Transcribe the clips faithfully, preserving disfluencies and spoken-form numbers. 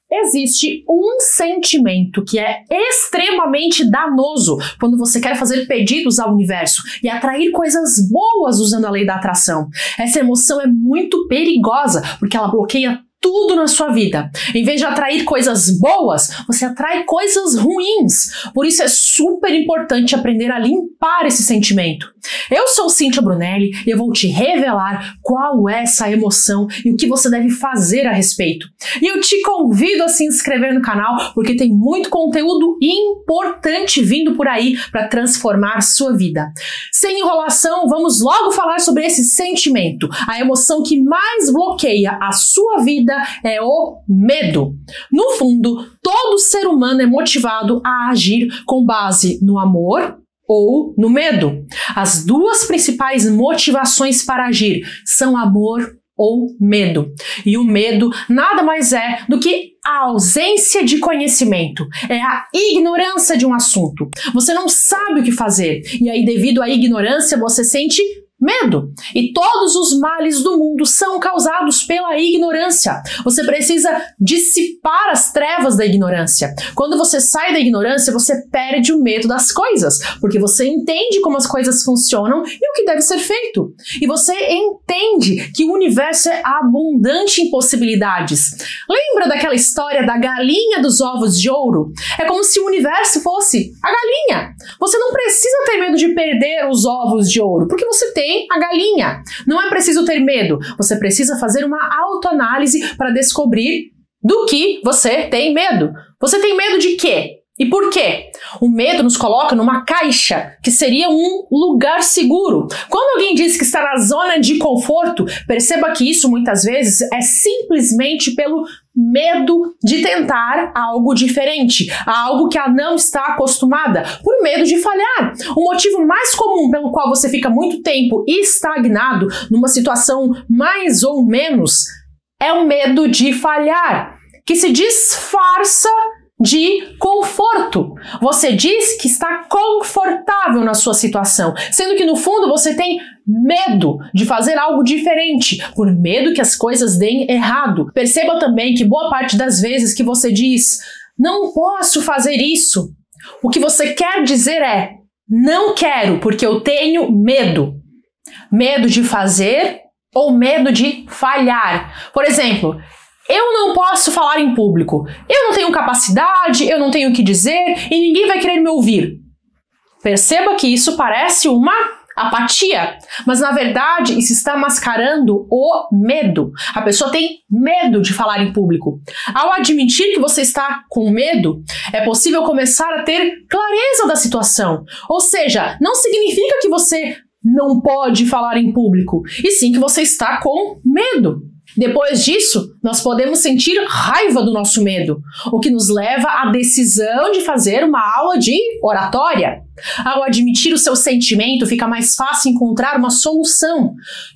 Existe um sentimento que é extremamente danoso quando você quer fazer pedidos ao universo e atrair coisas boas usando a lei da atração. Essa emoção é muito perigosa porque ela bloqueia tudo na sua vida. Em vez de atrair coisas boas, você atrai coisas ruins. Por isso é super importante aprender a limpar esse sentimento. Eu sou Cíntia Brunelli e eu vou te revelar qual é essa emoção e o que você deve fazer a respeito. E eu te convido a se inscrever no canal porque tem muito conteúdo importante vindo por aí para transformar sua vida. Sem enrolação, vamos logo falar sobre esse sentimento. A emoção que mais bloqueia a sua vida é o medo. No fundo, todo ser humano é motivado a agir com base no amor ou no medo. As duas principais motivações para agir são amor ou medo. E o medo nada mais é do que a ausência de conhecimento, é a ignorância de um assunto. Você não sabe o que fazer e aí, devido à ignorância, você sente medo. E todos os males do mundo são causados pela ignorância. Você precisa dissipar as trevas da ignorância. Quando você sai da ignorância, você perde o medo das coisas, porque você entende como as coisas funcionam e o que deve ser feito. E você entende que o universo é abundante em possibilidades. Lembra daquela história da galinha dos ovos de ouro? É como se o universo fosse a galinha. Você não precisa ter medo de perder os ovos de ouro, porque você tem a galinha. Não é preciso ter medo, você precisa fazer uma autoanálise para descobrir do que você tem medo. Você tem medo de quê? E por quê? O medo nos coloca numa caixa, que seria um lugar seguro. Quando alguém diz que está na zona de conforto, perceba que isso muitas vezes é simplesmente pelo medo de tentar algo diferente, algo que ela não está acostumada, por medo de falhar. O motivo mais comum pelo qual você fica muito tempo estagnado numa situação mais ou menos é o medo de falhar, que se disfarça de conforto. Você diz que está confortável na sua situação, sendo que no fundo você tem medo de fazer algo diferente, por medo que as coisas deem errado. Perceba também que boa parte das vezes que você diz, não posso fazer isso, o que você quer dizer é, não quero porque eu tenho medo. Medo de fazer ou medo de falhar. Por exemplo, eu não posso falar em público, eu não tenho capacidade, eu não tenho o que dizer e ninguém vai querer me ouvir. Perceba que isso parece uma apatia, mas na verdade isso está mascarando o medo. A pessoa tem medo de falar em público. Ao admitir que você está com medo, é possível começar a ter clareza da situação. Ou seja, não significa que você não pode falar em público, e sim que você está com medo. Depois disso, nós podemos sentir raiva do nosso medo, o que nos leva à decisão de fazer uma aula de oratória. Ao admitir o seu sentimento, fica mais fácil encontrar uma solução.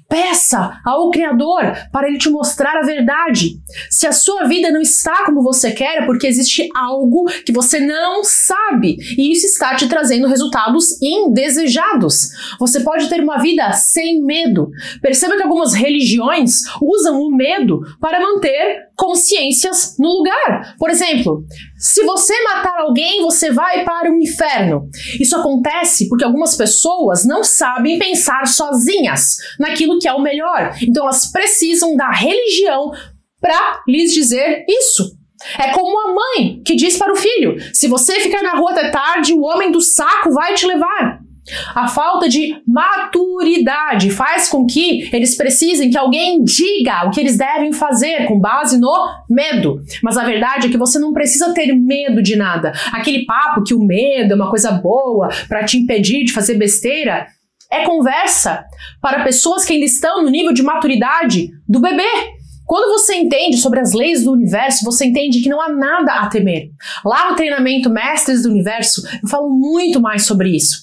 Peça ao Criador para ele te mostrar a verdade. Se a sua vida não está como você quer, é porque existe algo que você não sabe e isso está te trazendo resultados indesejados. Você pode ter uma vida sem medo. Perceba que algumas religiões usam o medo para manter consciências no lugar. Por exemplo, se você matar alguém, você vai para o inferno. Isso acontece porque algumas pessoas não sabem pensar sozinhas naquilo que é o melhor. Então elas precisam da religião para lhes dizer isso. É como a mãe que diz para o filho, se você ficar na rua até tarde, o homem do saco vai te levar. A falta de maturidade faz com que eles precisem que alguém diga o que eles devem fazer com base no medo. Mas a verdade é que você não precisa ter medo de nada. Aquele papo que o medo é uma coisa boa para te impedir de fazer besteira é conversa para pessoas que ainda estão no nível de maturidade do bebê. Quando você entende sobre as leis do universo, você entende que não há nada a temer. Lá no treinamento Mestres do Universo, eu falo muito mais sobre isso.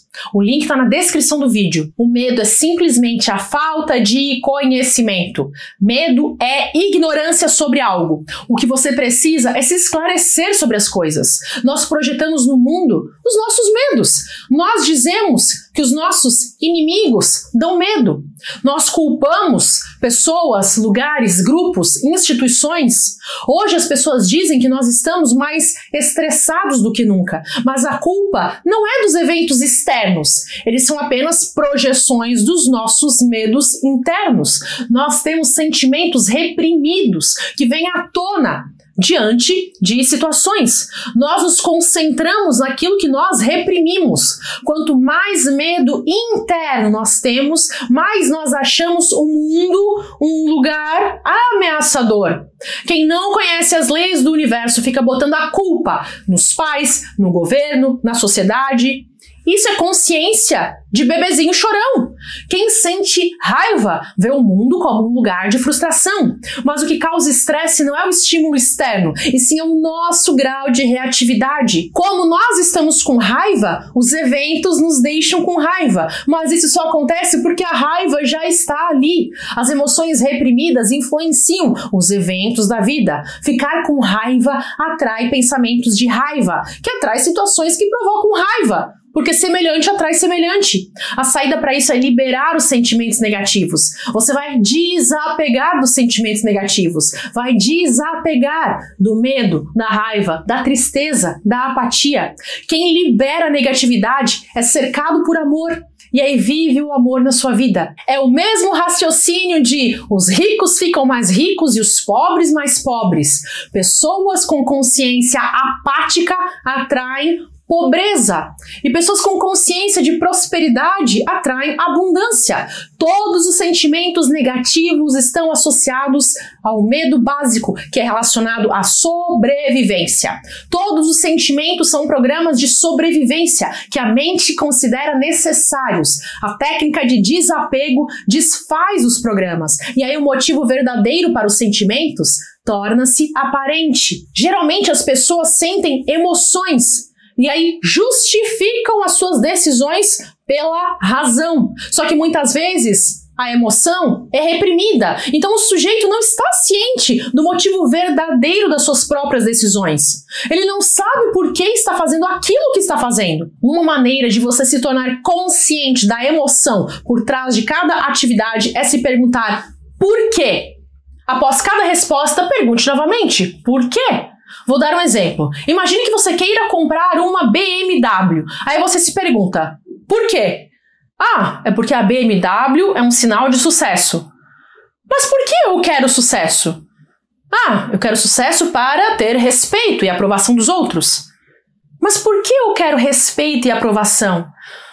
O link está na descrição do vídeo. O medo é simplesmente a falta de conhecimento. Medo é ignorância sobre algo. O que você precisa é se esclarecer sobre as coisas. Nós projetamos no mundo os nossos medos. Nós dizemos que os nossos inimigos dão medo. Nós culpamos pessoas, lugares, grupos, instituições. Hoje as pessoas dizem que nós estamos mais estressados do que nunca, mas a culpa não é dos eventos externos. Eles são apenas projeções dos nossos medos internos. Nós temos sentimentos reprimidos que vêm à tona diante de situações. Nós nos concentramos naquilo que nós reprimimos. Quanto mais medo interno nós temos, mais nós achamos o mundo um lugar ameaçador. Quem não conhece as leis do universo fica botando a culpa nos pais, no governo, na sociedade. Isso é consciência de bebezinho chorão. Quem sente raiva vê o mundo como um lugar de frustração. Mas o que causa estresse não é o estímulo externo, e sim é o nosso grau de reatividade. Como nós estamos com raiva, os eventos nos deixam com raiva. Mas isso só acontece porque a raiva já está ali. As emoções reprimidas influenciam os eventos da vida. Ficar com raiva atrai pensamentos de raiva, que atrai situações que provocam raiva. Porque semelhante atrai semelhante. A saída para isso é liberar os sentimentos negativos. Você vai desapegar dos sentimentos negativos. Vai desapegar do medo, da raiva, da tristeza, da apatia. Quem libera a negatividade é cercado por amor. E aí vive o amor na sua vida. É o mesmo raciocínio de os ricos ficam mais ricos e os pobres mais pobres. Pessoas com consciência apática atraem pobreza. E pessoas com consciência de prosperidade atraem abundância. Todos os sentimentos negativos estão associados ao medo básico, que é relacionado à sobrevivência. Todos os sentimentos são programas de sobrevivência que a mente considera necessários. A técnica de desapego desfaz os programas. E aí o motivo verdadeiro para os sentimentos torna-se aparente. Geralmente as pessoas sentem emoções e aí justificam as suas decisões pela razão. Só que muitas vezes a emoção é reprimida. Então o sujeito não está ciente do motivo verdadeiro das suas próprias decisões. Ele não sabe por que está fazendo aquilo que está fazendo. Uma maneira de você se tornar consciente da emoção por trás de cada atividade é se perguntar por quê? Após cada resposta, pergunte novamente, por quê? Vou dar um exemplo. Imagine que você queira comprar uma B M W. Aí você se pergunta, por quê? Ah, é porque a B M W é um sinal de sucesso. Mas por que eu quero sucesso? Ah, eu quero sucesso para ter respeito e aprovação dos outros. Mas por que eu quero respeito e aprovação?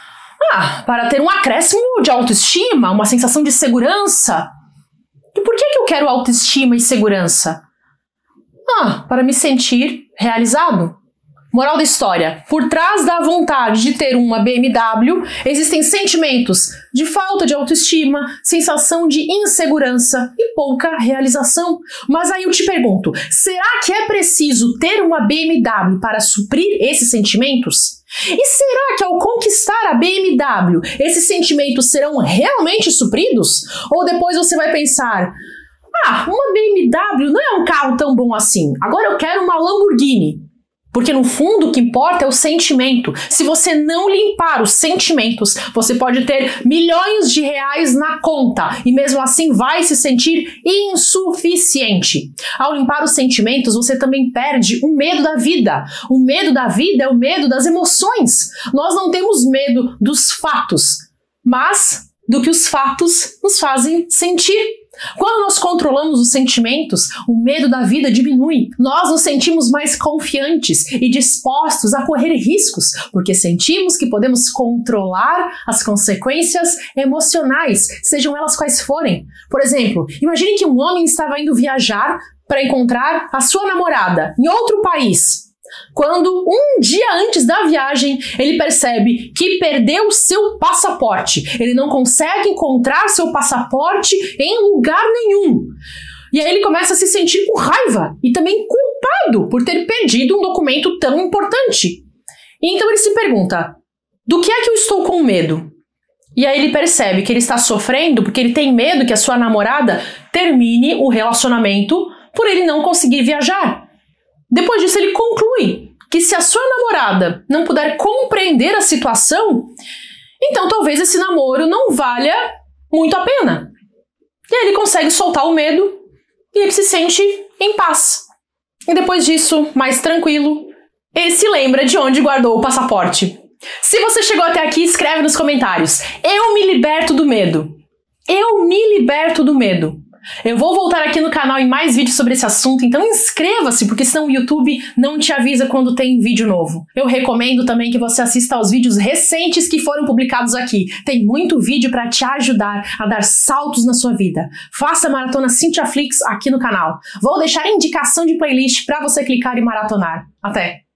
Ah, para ter um acréscimo de autoestima, uma sensação de segurança. E por que que eu quero autoestima e segurança? Ah, para me sentir realizado. Moral da história, por trás da vontade de ter uma B M W, existem sentimentos de falta de autoestima, sensação de insegurança e pouca realização. Mas aí eu te pergunto, será que é preciso ter uma B M W para suprir esses sentimentos? E será que ao conquistar a B M W, esses sentimentos serão realmente supridos? Ou depois você vai pensar, ah, uma B M W não é um carro tão bom assim, agora eu quero uma Lamborghini. Porque no fundo o que importa é o sentimento. Se você não limpar os sentimentos, você pode ter milhões de reais na conta e mesmo assim vai se sentir insuficiente. Ao limpar os sentimentos, você também perde o medo da vida. O medo da vida é o medo das emoções. Nós não temos medo dos fatos, mas do que os fatos nos fazem sentir. Quando nós controlamos os sentimentos, o medo da vida diminui. Nós nos sentimos mais confiantes e dispostos a correr riscos, porque sentimos que podemos controlar as consequências emocionais, sejam elas quais forem. Por exemplo, imagine que um homem estava indo viajar para encontrar a sua namorada em outro país. Quando, um dia antes da viagem, ele percebe que perdeu seu passaporte. Ele não consegue encontrar seu passaporte em lugar nenhum. E aí ele começa a se sentir com raiva e também culpado por ter perdido um documento tão importante. E então ele se pergunta, do que é que eu estou com medo? E aí ele percebe que ele está sofrendo porque ele tem medo que a sua namorada termine o relacionamento por ele não conseguir viajar. Depois disso ele conclui que se a sua namorada não puder compreender a situação, então talvez esse namoro não valha muito a pena. E aí ele consegue soltar o medo e ele se sente em paz. E depois disso, mais tranquilo, ele se lembra de onde guardou o passaporte. Se você chegou até aqui, escreve nos comentários. Eu me liberto do medo. Eu me liberto do medo. Eu vou voltar aqui no canal em mais vídeos sobre esse assunto, então inscreva-se, porque senão o YouTube não te avisa quando tem vídeo novo. Eu recomendo também que você assista aos vídeos recentes que foram publicados aqui. Tem muito vídeo para te ajudar a dar saltos na sua vida. Faça a Maratona Cintia Flix aqui no canal. Vou deixar indicação de playlist para você clicar e maratonar. Até!